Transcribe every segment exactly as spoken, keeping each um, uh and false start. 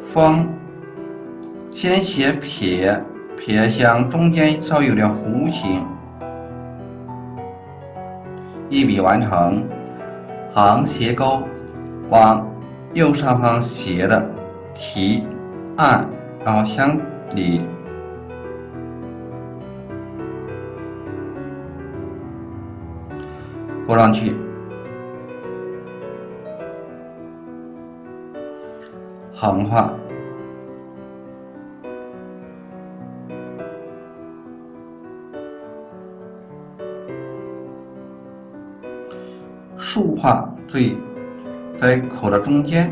方，先写撇，撇向中间稍微有点弧形，一笔完成。横斜钩往右上方斜的提按，然后相里，勾上去。横画，竖画，注意在口的中间，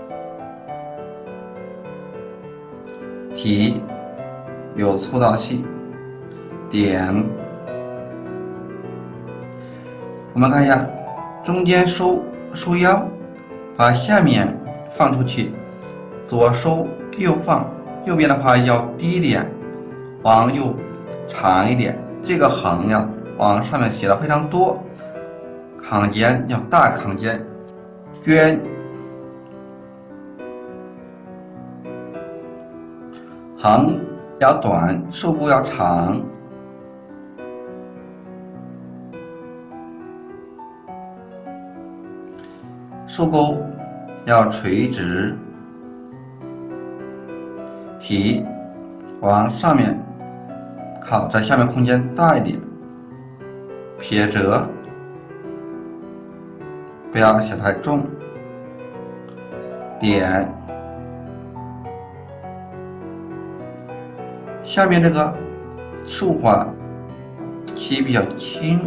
提有粗到细，点。我们看一下，中间收收腰，把下面放出去。左收右放，右边的话要低一点，往右长一点。这个横要往上面写的非常多，坎肩要大坎肩，捐横要短，收钩要长，收钩要垂直。提往上面靠，在下面空间大一点，撇折不要写太重，点下面这个竖画起比较轻，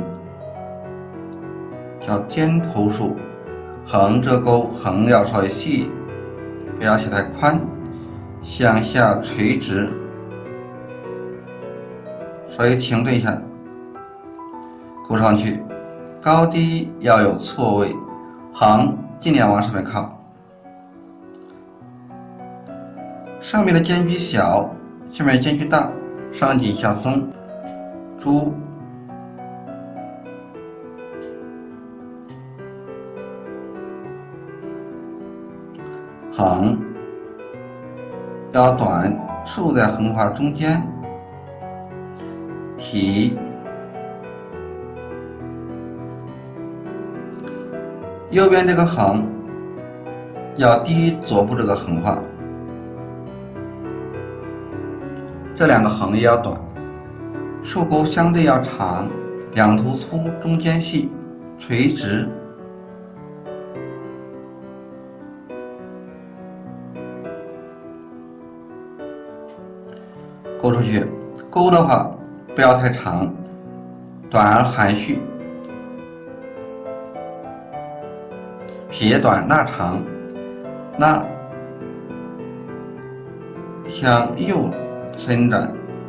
叫尖头竖，横这钩横要稍微细，不要写太宽。向下垂直，稍微停顿一下，勾上去，高低要有错位，横尽量往上面靠。上面的间距小，下面间距大，上紧下松，珠横。要短，竖在横画中间，提右边这个横要低左部这个横画，这两个横也要短，竖钩相对要长，两头粗，中间细，垂直。勾出去，钩的话不要太长，短而含蓄，撇短捺长，捺向右伸展，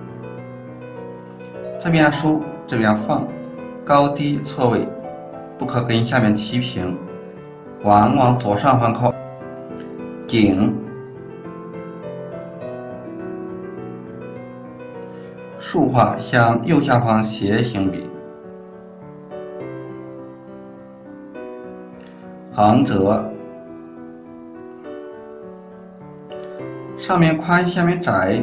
这边收，这边放，高低错位，不可跟下面齐平，往往左上方靠，颈。竖画向右下方斜行笔，横折，上面宽下面窄，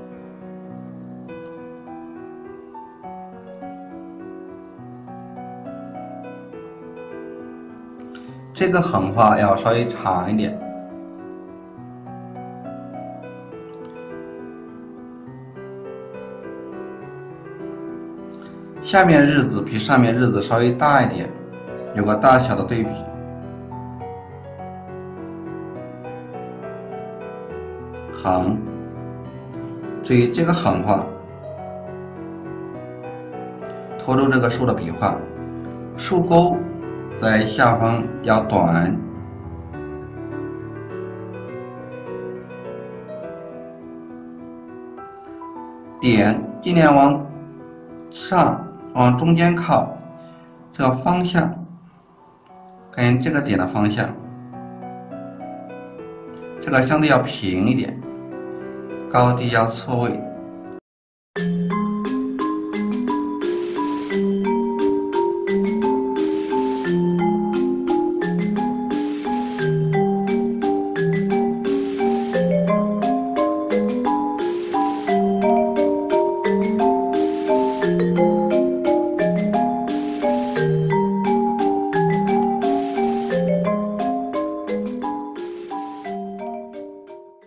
这个横画要稍微长一点。下面日子比上面日子稍微大一点，有个大小的对比。横，注意这个横画，拖住这个竖的笔画，竖钩在下方要短，点尽量往上。往中间靠，这个方向跟这个点的方向，这个相对要平一点，高低要错位。